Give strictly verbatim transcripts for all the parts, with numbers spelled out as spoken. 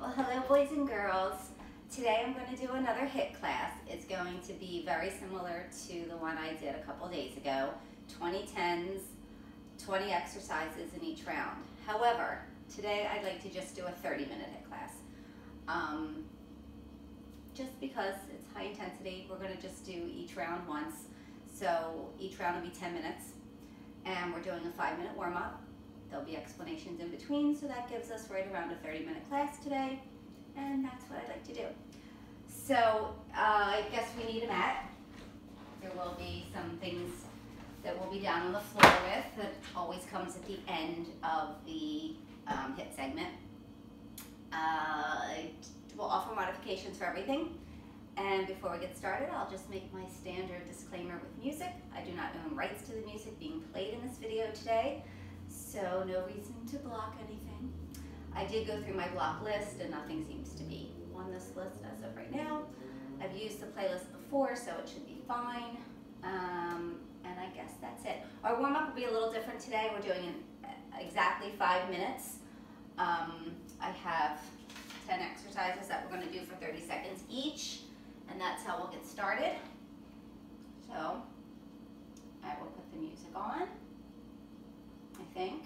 Well, hello boys and girls. Today I'm going to do another HIIT class. It's going to be very similar to the one I did a couple days ago. twenty tens, twenty exercises in each round. However, today I'd like to just do a thirty minute HIIT class. Um, just because it's high intensity, we're going to just do each round once. So each round will be ten minutes. And we're doing a five minute warm up. There'll be explanations in between, so that gives us right around a thirty minute class today, and that's what I like to do. So uh, I guess we need a mat. There will be some things that we'll be down on the floor with that always comes at the end of the um, HIIT segment. Uh, we'll offer modifications for everything. And before we get started, I'll just make my standard disclaimer with music. I do not own rights to the music being played in this video today, so no reason to block anything. I did go through my block list and nothing seems to be on this list as of right now. I've used the playlist before, so it should be fine. Um, and I guess that's it. Our warm-up will be a little different today. We're doing in exactly five minutes. Um, I have ten exercises that we're going to do for thirty seconds each, and that's how we'll get started. So I will put the music on, I think.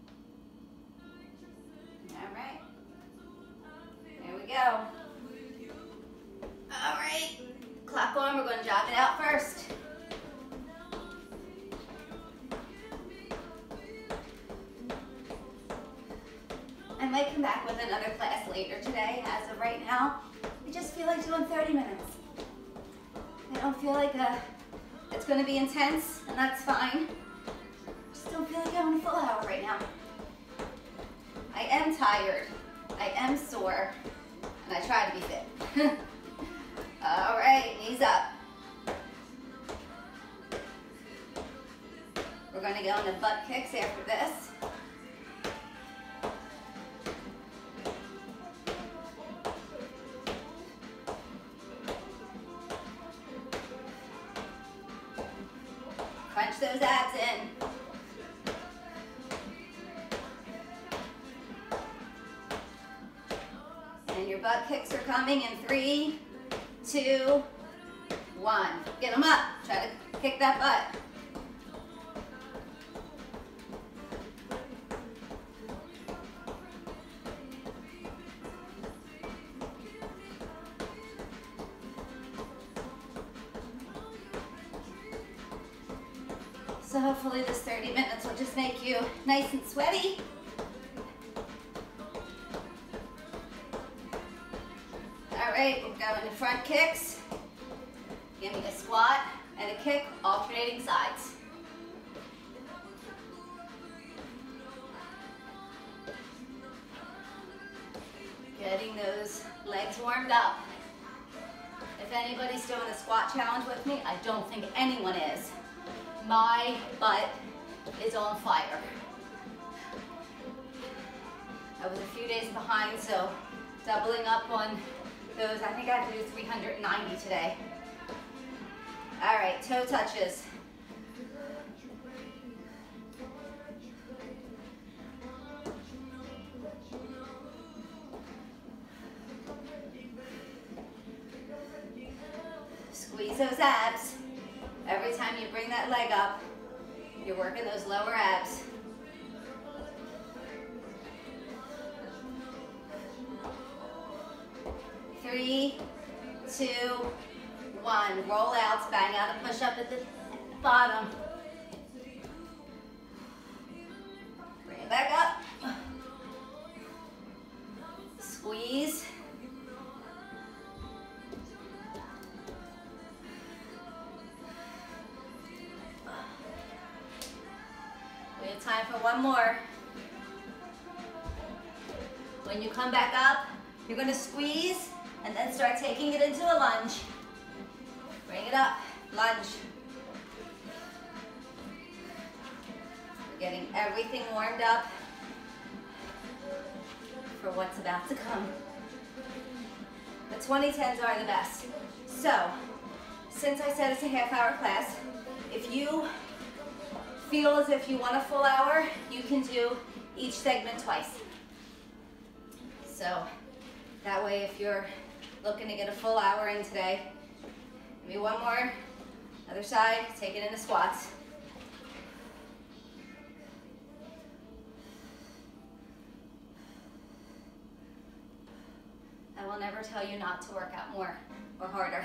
All right, there we go. All right, clock on, we're going to jog it out first. I might come back with another class later today. As of right now, I just feel like doing thirty minutes. I don't feel like a, it's going to be intense, and that's fine. Just don't feel like having a full hour right now. I am tired, I am sore, and I try to be fit. All right, knees up. We're going to go into butt kicks after this. Crunch those abs in. And your butt kicks are coming in three, two, one. Get them up. Try to kick that butt. So hopefully this thirty minutes will just make you nice and sweaty. All right, we're going to front kicks. Give me a squat and a kick, alternating sides. Getting those legs warmed up. If anybody's doing a squat challenge with me, I don't think anyone is. My butt is on fire. I was a few days behind, so doubling up on those, I think I have to do three hundred ninety today. All right, toe touches. Squeeze those abs. Every time you bring that leg up, you're working those lower abs. Three, two, one. Roll out, bang out a push up at the bottom. Bring it back up. Squeeze. We have time for one more. When you come back up, you're going to squeeze and then start taking it into a lunge. Bring it up, lunge. We're getting everything warmed up for what's about to come. The twenty tens are the best. So, since I said it's a half hour class, if you feel as if you want a full hour, you can do each segment twice. So That way, if you're looking to get a full hour in today, maybe one more, other side, take it into squats. I will never tell you not to work out more or harder.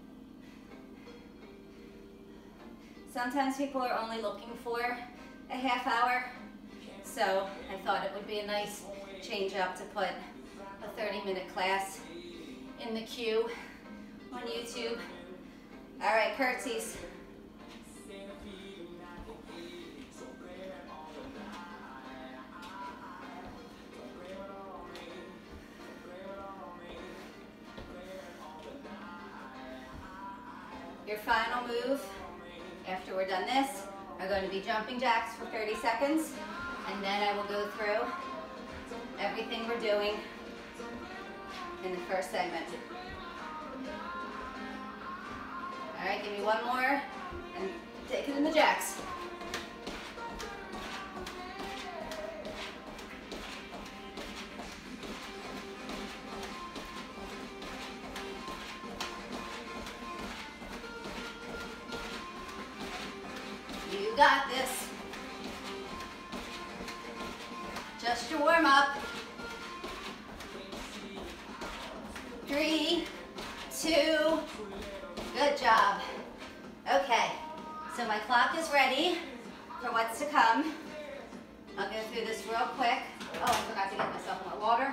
Sometimes people are only looking for a half hour, so I thought it would be a nice change up to put a thirty minute class in the queue on YouTube. All right, curtsies. Your final move after we're done this are going to be jumping jacks for thirty seconds, and then I will go through everything we're doing in the first segment. All right, give me one more and take it in the jacks. You got this. Just your warm up. Three, two, good job. Okay, so my clock is ready for what's to come. I'll go through this real quick. Oh, I forgot to get myself more water.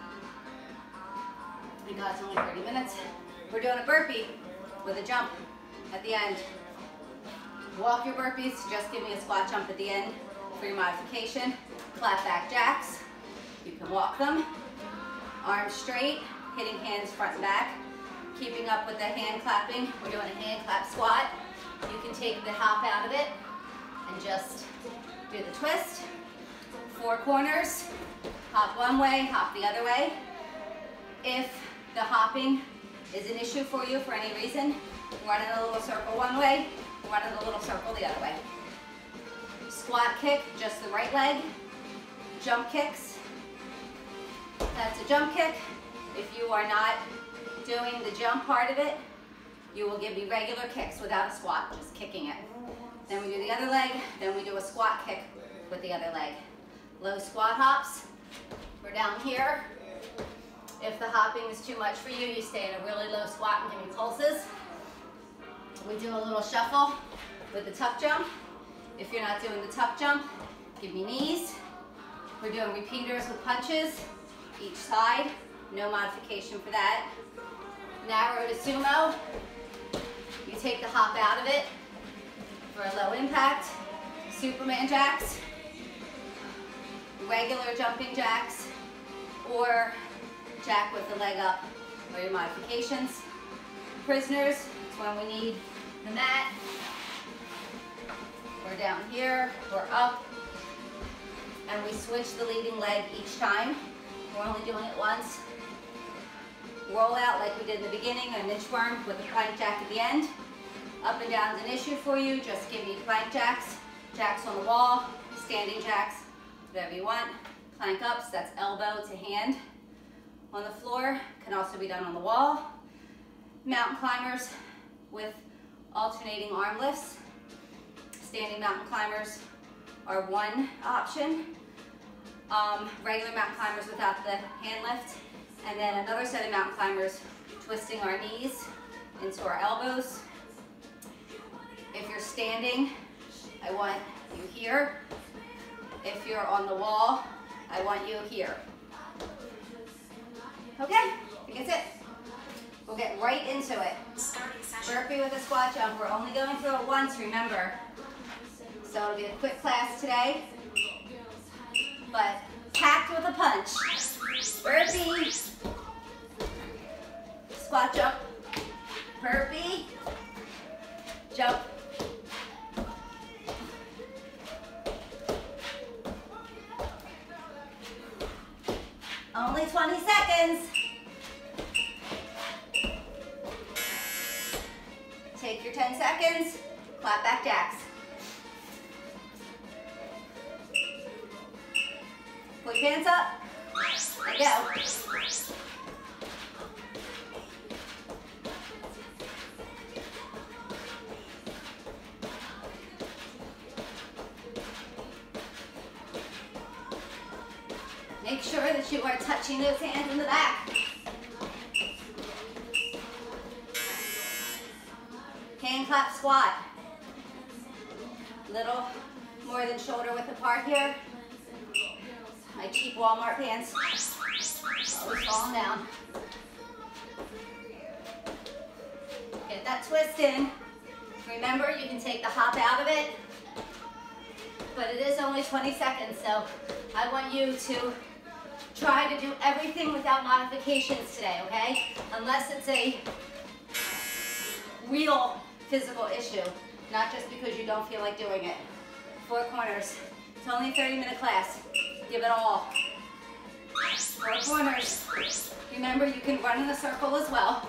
Thank God it's only thirty minutes. We're doing a burpee with a jump at the end. Walk your burpees, just give me a squat jump at the end for your modification. Clap back jacks, you can walk them. Arms straight, hitting hands front and back. Keeping up with the hand clapping, we're doing a hand clap squat. You can take the hop out of it and just do the twist. Four corners, hop one way, hop the other way. If the hopping is an issue for you for any reason, run in a little circle one way, run in a little circle the other way. Squat kick, just the right leg. Jump kicks, that's a jump kick. If you are not doing the jump part of it, you will give me regular kicks without a squat, just kicking it. Then we do the other leg, then we do a squat kick with the other leg. Low squat hops, we're down here. If the hopping is too much for you, you stay in a really low squat and give me pulses. We do a little shuffle with the tuck jump. If you're not doing the tuck jump, give me knees. We're doing repeaters with punches, each side. No modification for that. Narrow to sumo. You take the hop out of it for a low impact. Superman jacks, regular jumping jacks, or jack with the leg up or your modifications. Prisoners, it's when we need the mat. We're down here, we're up, and we switch the leading leg each time. We're only doing it once. Roll out like we did in the beginning, an inchworm with a plank jack at the end. Up and down is an issue for you, just give me plank jacks, jacks on the wall, standing jacks, whatever you want. Plank ups, that's elbow to hand. On the floor, can also be done on the wall. Mountain climbers with alternating arm lifts. Standing mountain climbers are one option. Um, regular mountain climbers without the hand lift. And then another set of mountain climbers, twisting our knees into our elbows. If you're standing, I want you here. If you're on the wall, I want you here. Okay, I think that's it. We'll get right into it. Burpee with a squat jump. We're only going through it once, remember. So it'll be a quick class today, but packed with a punch. Burpee, squat jump, burpee, jump. Only twenty seconds. Take your ten seconds, clap back jacks. Put your hands up, and go. Make sure that you are touching those hands in the back. Hand clap squat. Little more than shoulder width apart here. My cheap Walmart pants. Always falling down. Get that twist in. Remember, you can take the hop out of it, but it is only twenty seconds, so I want you to try to do everything without modifications today, okay? Unless it's a real physical issue, not just because you don't feel like doing it. Four corners. It's only a thirty minute class. Give it all. Four corners. Remember, you can run in a circle as well.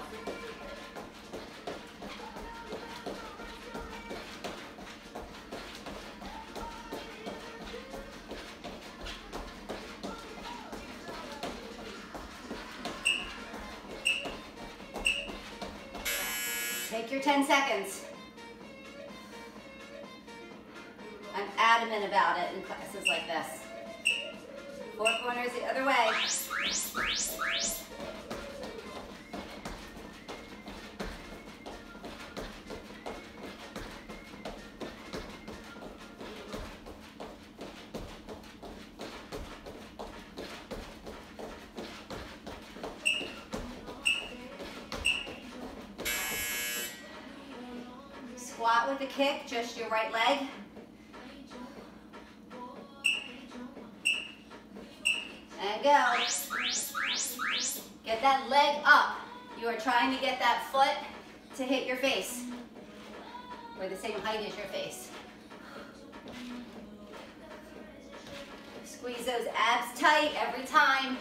Take your ten seconds. I'm adamant about it in classes like this. Four corners the other way. Squat with a kick, just your right leg. And go. Get that leg up. You are trying to get that foot to hit your face, or the same height as your face. Squeeze those abs tight every time.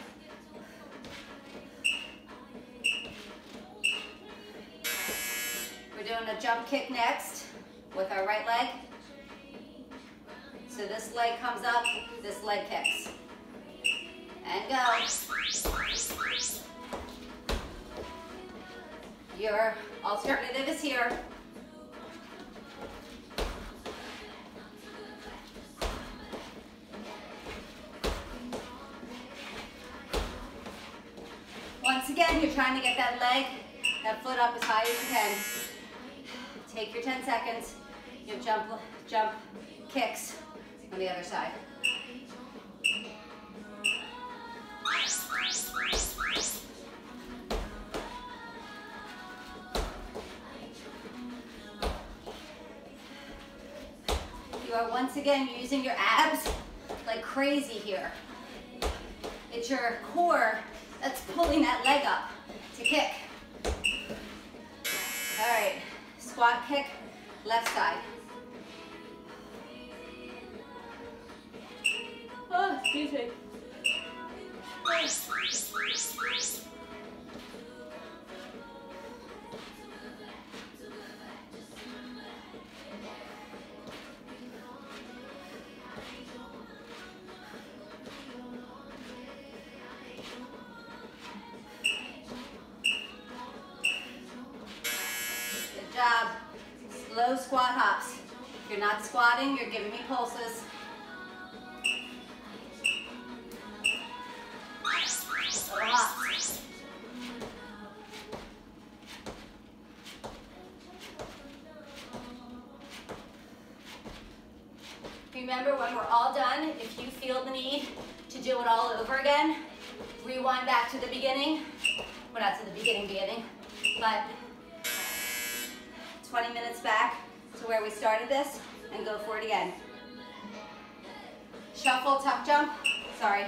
We're doing a jump kick next with our right leg. So this leg comes up, this leg kicks. And go. Your alternative is here. Once again, you're trying to get that leg, that foot up as high as you can. Take your ten seconds. You jump, jump kicks on the other side. You are once again using your abs like crazy here. It's your core that's pulling that leg up to kick. All right, squat kick, left side. Oh, excuse me. Good job. Slow squat hops. If you're not squatting, you're giving me pulses. Remember, when we're all done, if you feel the need to do it all over again, rewind back to the beginning. Well, not to the beginning beginning, but twenty minutes back to where we started this and go for it again. Shuffle, tuck jump, sorry.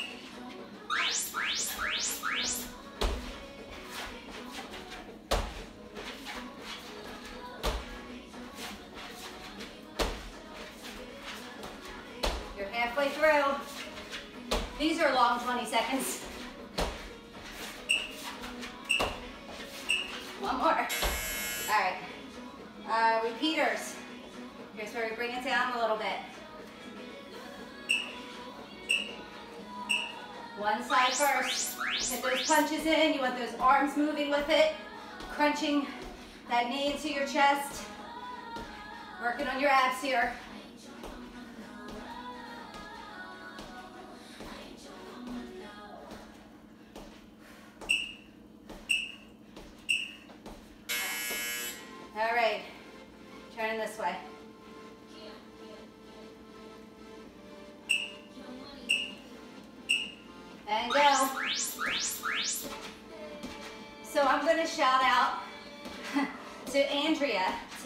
Halfway through. These are long twenty seconds. One more. All right. Uh, repeaters. Here's where we bring it down a little bit. One side first. Get those punches in. You want those arms moving with it. Crunching that knee into your chest. Working on your abs here.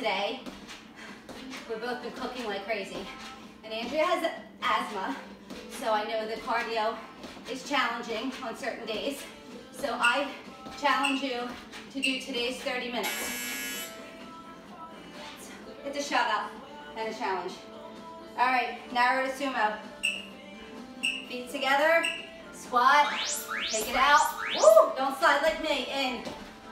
today. We've both been cooking like crazy. And Andrea has asthma, so I know that cardio is challenging on certain days. So I challenge you to do today's thirty minutes. It's a shout out and a challenge. All right, narrow to sumo. Feet together, squat, take it out. Woo! Don't slide like me, in.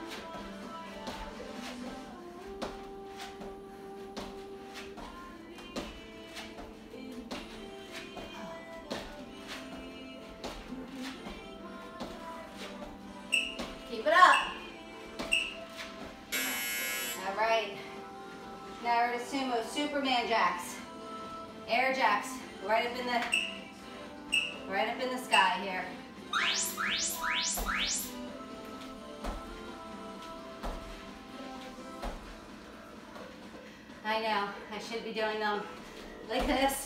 Keep it up. All right, narrow to sumo, Superman jacks, air jacks, right up in the Right up in the sky here. I know, I should be doing them like this.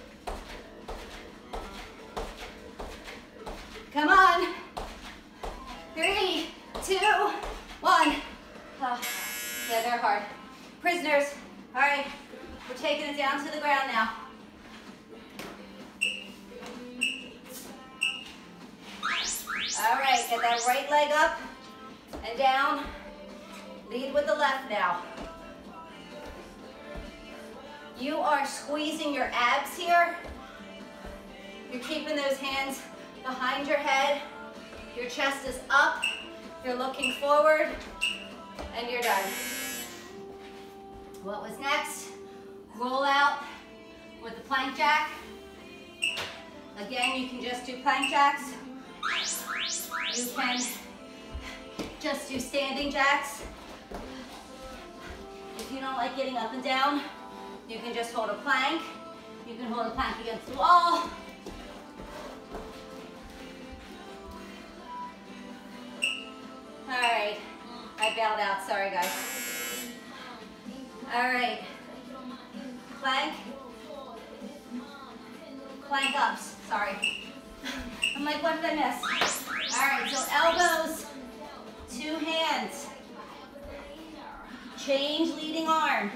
Come on. Three, two, one. Oh, yeah, they're hard. Prisoners. All right, we're taking it down to the ground now. All right, get that right leg up and down. Lead with the left now. You are squeezing your abs here. You're keeping those hands behind your head. Your chest is up. You're looking forward, and you're done. What was next? Roll out with the plank jack. Again, you can just do plank jacks. You can just do standing jacks. If you don't like getting up and down, you can just hold a plank. You can hold a plank against the wall. All right, I bailed out, sorry guys. All right, plank, plank ups, sorry. I'm like, what did I miss? All right, so elbows, two hands. Change leading arm.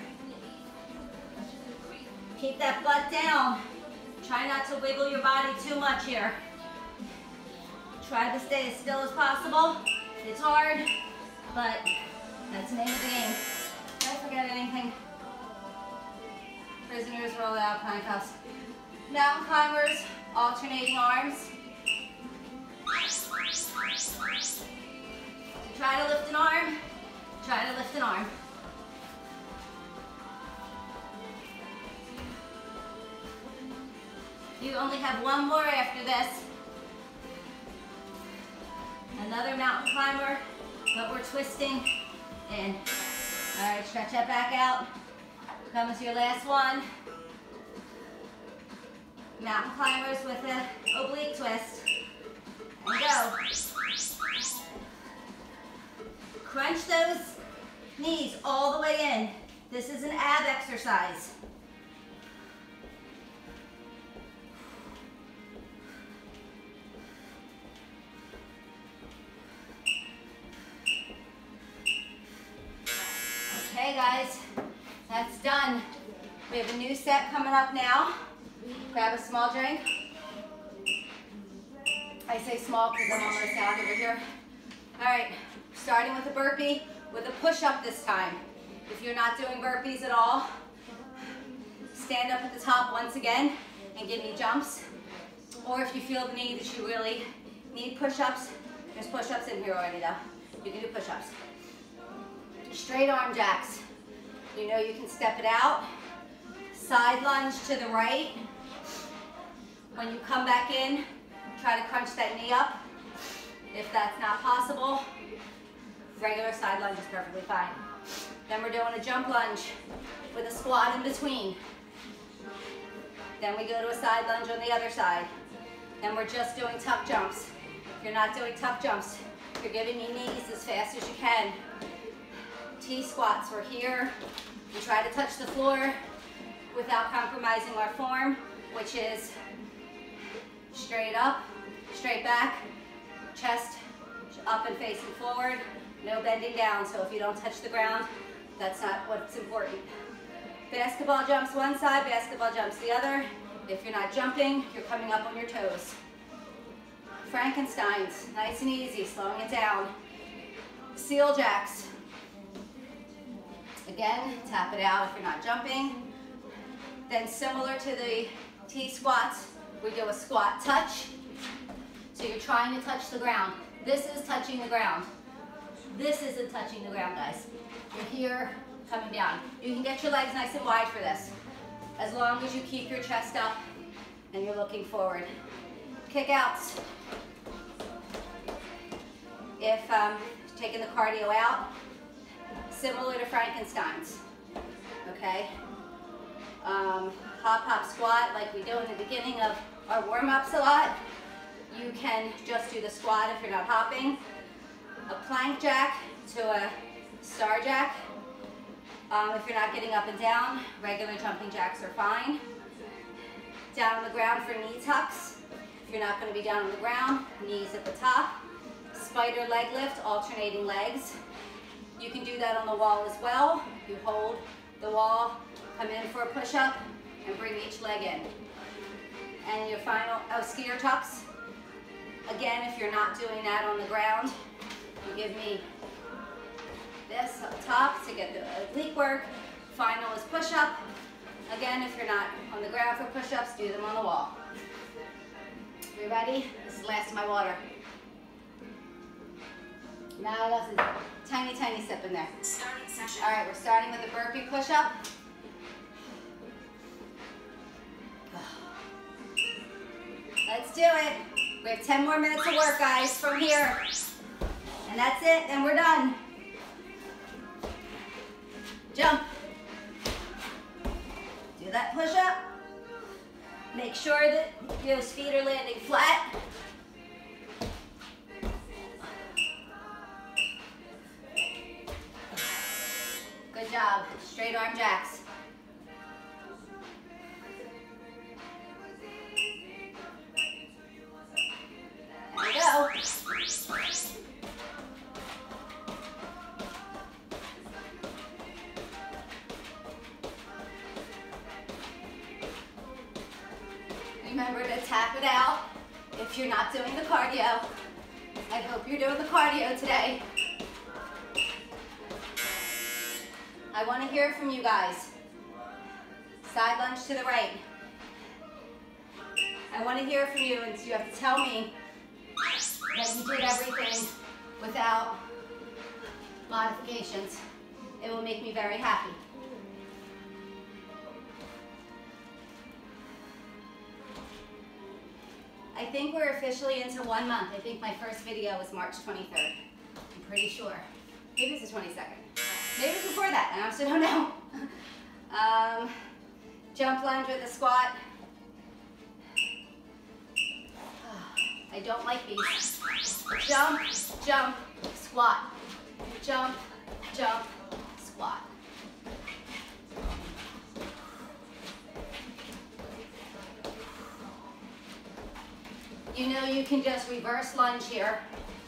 Keep that butt down. Try not to wiggle your body too much here. Try to stay as still as possible. It's hard, but that's the name of the game. Did I forget anything? Prisoners roll out, plank ups. Mountain climbers, alternating arms. Try to lift an arm, try to lift an arm. You only have one more after this. Another mountain climber, but we're twisting in. All right, stretch that back out. Comes your last one. Mountain climbers with an oblique twist. And go. Crunch those knees all the way in. This is an ab exercise. Okay guys, that's done. We have a new set coming up now. Grab a small drink. I say small because I'm almost out over here. All right, starting with a burpee with a push-up this time. If you're not doing burpees at all, stand up at the top once again and give me jumps. Or if you feel the need that you really need push-ups, there's push-ups in here already though. You can do push-ups. Straight arm jacks. You know you can step it out. Side lunge to the right. When you come back in, try to crunch that knee up. If that's not possible, regular side lunge is perfectly fine. Then we're doing a jump lunge with a squat in between. Then we go to a side lunge on the other side. Then we're just doing tuck jumps. If you're not doing tuck jumps, you're giving me knees as fast as you can. T squats, we're here. We try to touch the floor without compromising our form, which is straight up, straight back, chest up and facing forward, no bending down. So if you don't touch the ground, That's not what's important. Basketball jumps one side, basketball jumps the other. If you're not jumping, you're coming up on your toes. Frankensteins, nice and easy, slowing it down. Seal jacks. Again, tap it out if you're not jumping. Then similar to the T squats, we do a squat touch. So you're trying to touch the ground. This is touching the ground. This isn't touching the ground, guys. You're here, coming down. You can get your legs nice and wide for this, as long as you keep your chest up and you're looking forward. Kick outs. If um, taking the cardio out, similar to Frankenstein's, okay? Um, hop, hop, squat, like we do in the beginning of our warm-ups a lot. You can just do the squat if you're not hopping. A plank jack to a star jack. Um, if you're not getting up and down, regular jumping jacks are fine. Down on the ground for knee tucks. If you're not going to be down on the ground, knees at the top. Spider leg lift, alternating legs. You can do that on the wall as well. You hold the wall, come in for a push-up, and bring each leg in. And your final, oh, skier tucks. Again, if you're not doing that on the ground, you give me this up top to get the oblique work. Final is push-up. Again, if you're not on the ground for push-ups, do them on the wall. You ready? This is the last of my water. Now that's a tiny, tiny sip in there. Starting session. All right, we're starting with a burpee push-up. Let's do it. We have ten more minutes of work, guys, from here. And that's it, then we're done. Jump. Do that push-up. Make sure that those feet are landing flat. Good job. Straight arm jacks. There we go. Remember to tap it out if you're not doing the cardio. I hope you're doing the cardio today. I want to hear from you guys. Side lunge to the right. I want to hear from you, and you have to tell me that you did everything without modifications. It will make me very happy. I think we're officially into one month. I think my first video was March twenty-third. I'm pretty sure. Maybe it's the twenty-second. Maybe it's before that, I honestly don't know. um, jump lunge with a squat. I don't like these. Jump, jump, squat. Jump, jump, squat. You know you can just reverse lunge here.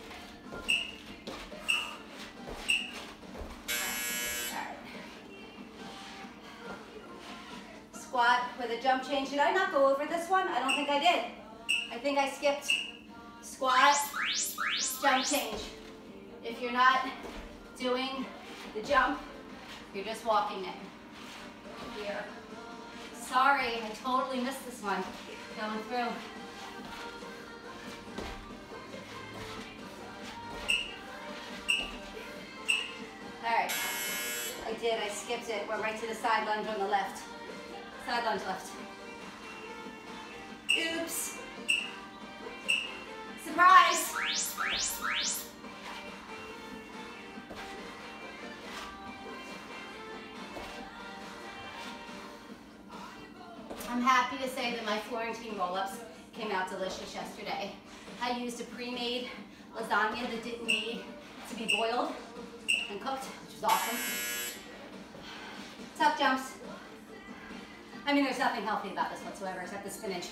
Squat with a jump change. Did I not go over this one? I don't think I did. I think I skipped squat, jump change. If you're not doing the jump, you're just walking it. Here. Sorry, I totally missed this one. Going through. All right. I did, I skipped it. Went right to the side lunge on the left. Side lunge left. Oops. Surprise. I'm happy to say that my Florentine roll-ups came out delicious yesterday. I used a pre-made lasagna that didn't need to be boiled and cooked, which was awesome. Tuck jumps. I mean, there's nothing healthy about this whatsoever except the spinach.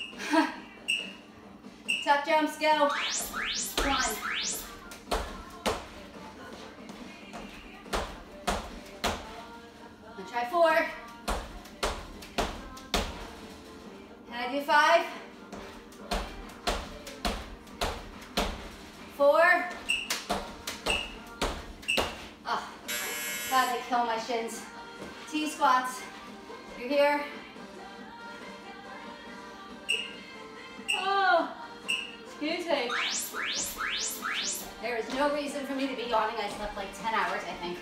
Tuck jumps, go. One. questions. T squats. You're here. Oh, excuse me. There is no reason for me to be yawning. I slept like ten hours, I think.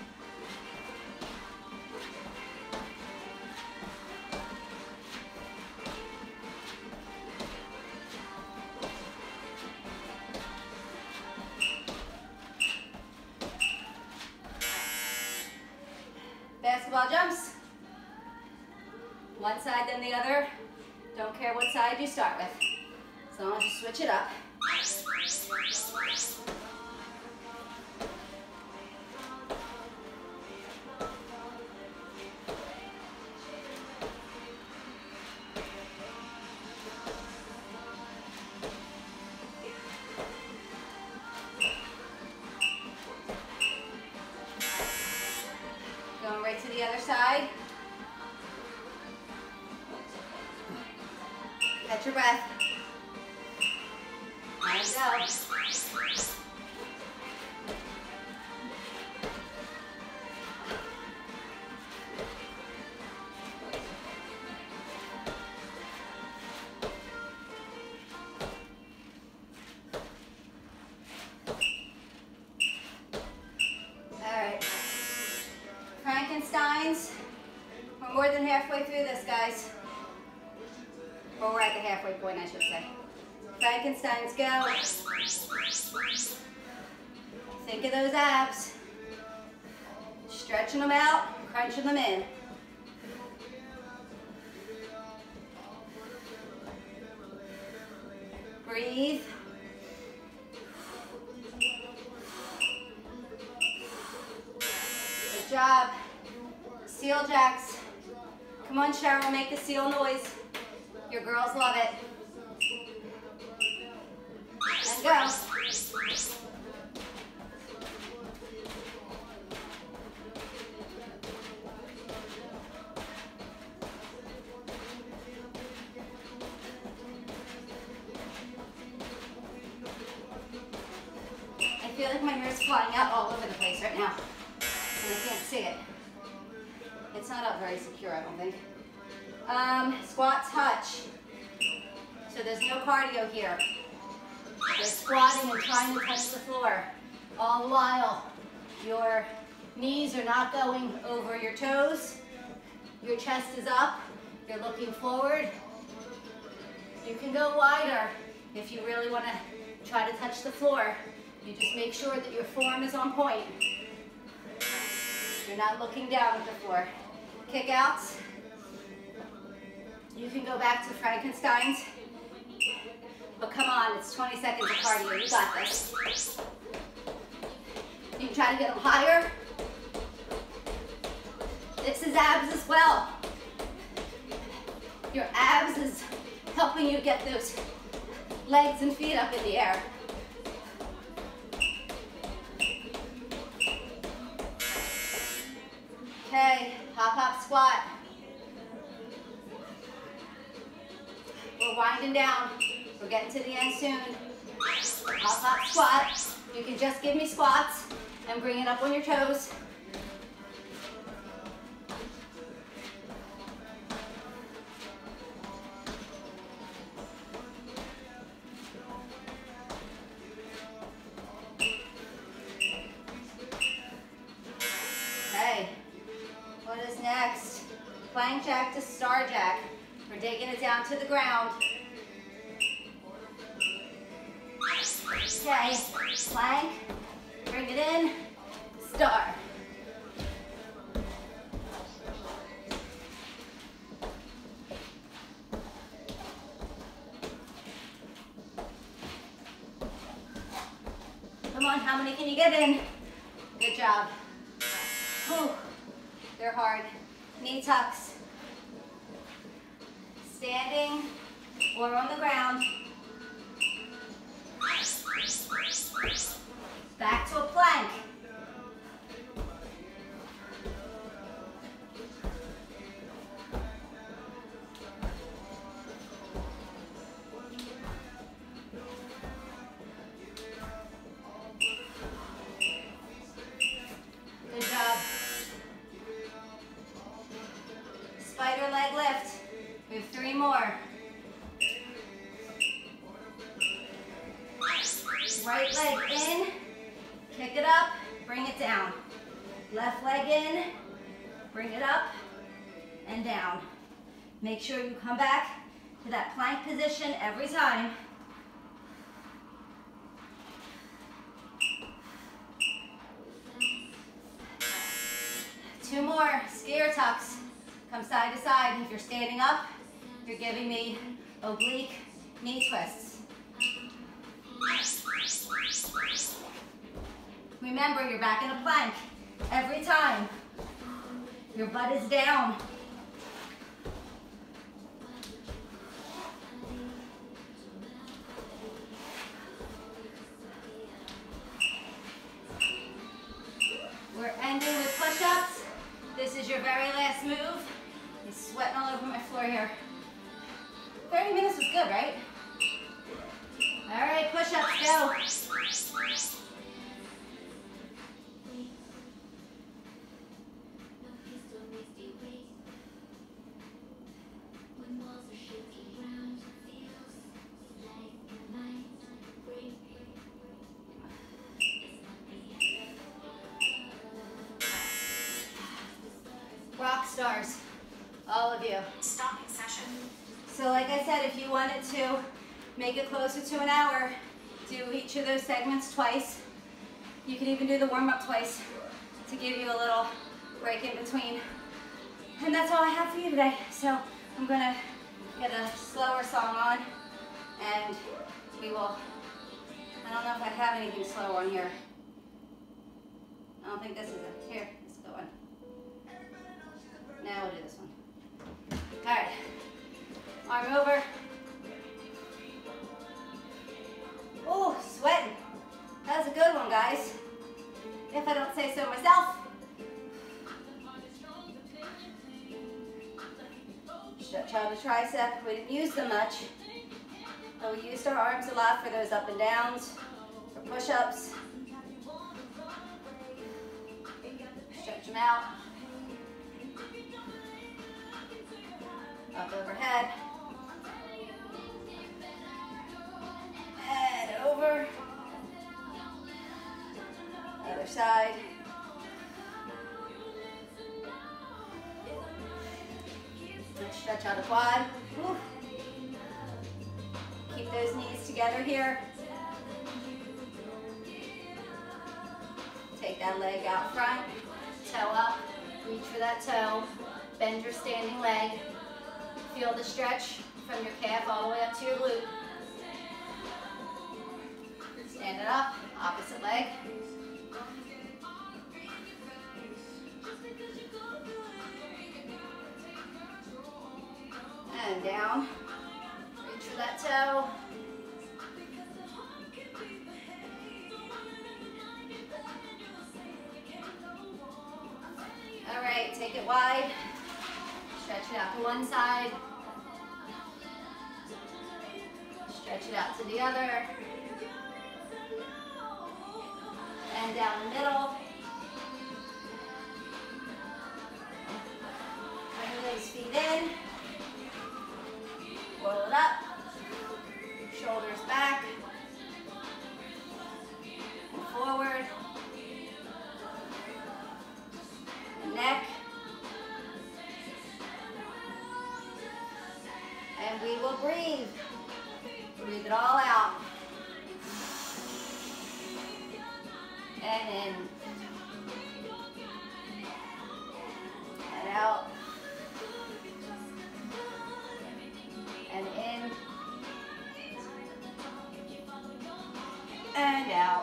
Basketball jumps. One side then the other. Don't care what side you start with. As long as you switch it up. Going right to the other side. Catch your breath. And go. Alright. Frankensteins. We're more than halfway through this, guys. Or we're at the halfway point, I should say. Frankensteins, go. Think of those abs. Stretching them out, crunching them in. Breathe. Good job. Seal jacks. Come on, Cheryl, make the seal noise. Your girls love it. And go. I feel like my hair is flying out all over the place right now, and I can't see it. It's not up very secure, I don't think. Um, squat touch. So there's no cardio here. You're squatting and trying to touch the floor. All the while, your knees are not going over your toes. Your chest is up. You're looking forward. You can go wider if you really want to try to touch the floor. You just make sure that your form is on point. You're not looking down at the floor. Kick outs. You can go back to Frankenstein's, but come on, it's twenty seconds of cardio. You got this. You can try to get them higher. This is abs as well. Your abs is helping you get those legs and feet up in the air. Okay, hop, hop, squat. We're winding down. We're getting to the end soon. Hop, hop, squat. You can just give me squats and bring it up on your toes. Okay, what is next? Plank jack to star jack. We're digging it down to the ground. Okay, plank, bring it in, star. Come on, how many can you get in? Good job. Whew. They're hard. Knee tucks. Standing or on the ground. Back to a plank. Good job. Right leg in, kick it up, bring it down. Left leg in, bring it up and down. Make sure you come back to that plank position every time. Two more, skier tucks. Come side to side. If you're standing up, you're giving me oblique knee twists. Remember, you're back in a plank every time. Your butt is down. We're ending with push-ups. This is your very last move. He's sweating all over my floor here. thirty minutes was good, right? All right, push-ups, go. Rock stars, all of you. Stopping session. So like I said, if you wanted to make it closer to an hour, do each of those segments twice. You can even do the warm-up twice to give you a little break in between. And that's all I have for you today. So I'm gonna get a slower song on and we will, I don't know if I have anything slow on here. I don't think this is it. Here, let's go on. Now we'll do this one. All right, arm over. Oh, sweating. That was a good one, guys. If I don't say so myself. Stretch out the tricep. We didn't use them much, but we used our arms a lot for those up and downs, for push-ups. Stretch them out. Up overhead. And over. Other side. Stretch out the quad. Whew. Keep those knees together here. Take that leg out front. Toe up. Reach for that toe. Bend your standing leg. Feel the stretch from your calf all the way up to your glute. Stand it up, opposite leg. And down. Reach for that toe. All right, take it wide. Stretch it out to one side. Stretch it out to the other. And down the middle. Bring those feet in. Roll it up. Shoulders back. And forward. Neck. And we will breathe. Breathe it all out. And in. And out. And in. And out.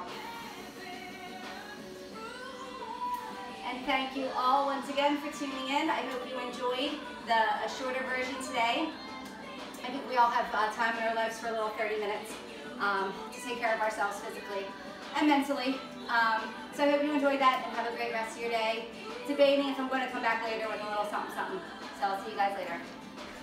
And thank you all once again for tuning in. I hope you enjoyed the a shorter version today. I think we all have uh, time in our lives for a little thirty minutes um, to take care of ourselves physically and mentally. Um, so I hope you enjoyed that and have a great rest of your day. Debating if I'm going to come back later with a little something something. So I'll see you guys later.